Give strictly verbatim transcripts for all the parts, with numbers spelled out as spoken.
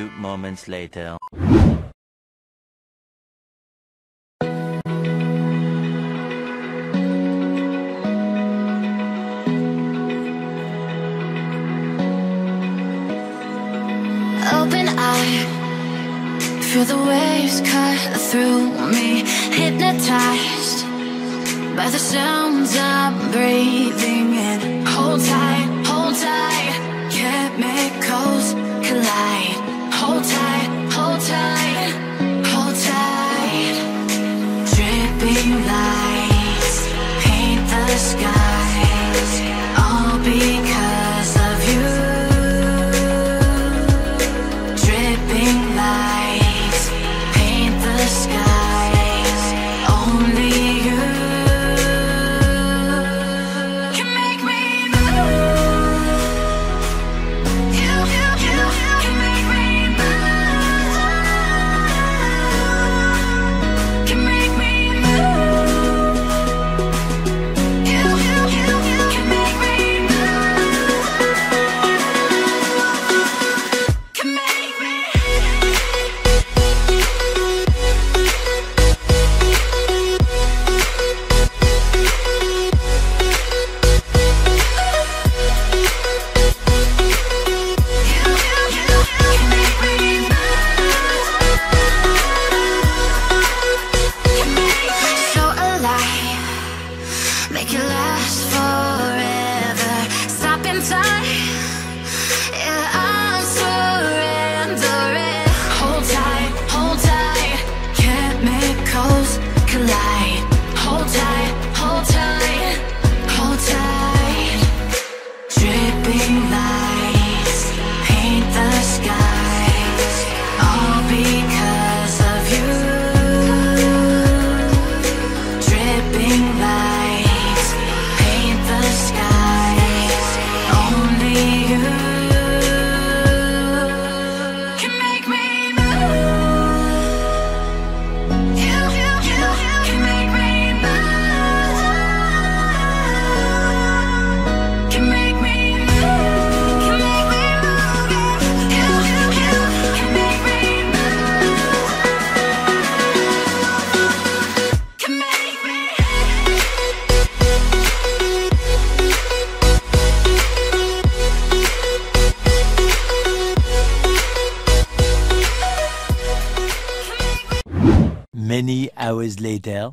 few moments later. Open eye, feel the waves cut through me, hypnotized by the sounds I'm breathing in. Hold tight, hold tight, chemicals collide. Hold tight, hold tight, hold tight. Dripping lights paint the skies, all because of you. Dripping lights paint the skies, only you can make me move. You, you, you can make me move. Can make me move. You, you, you can make me move. Can make me. So alive, make it last forever. Stop in time, yeah, I'm surrendering. Hold tight, hold tight, chemicals collide. Hold tight, hold tight, hold tight. Dripping lights paint the skies, all because of you. Dripping lights paint the skies, only you can make me move. You, you, you can make me move. Can make me move. Can make me move. You, you, you can make me move. Can make me. Many hours later.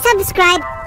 subscribe.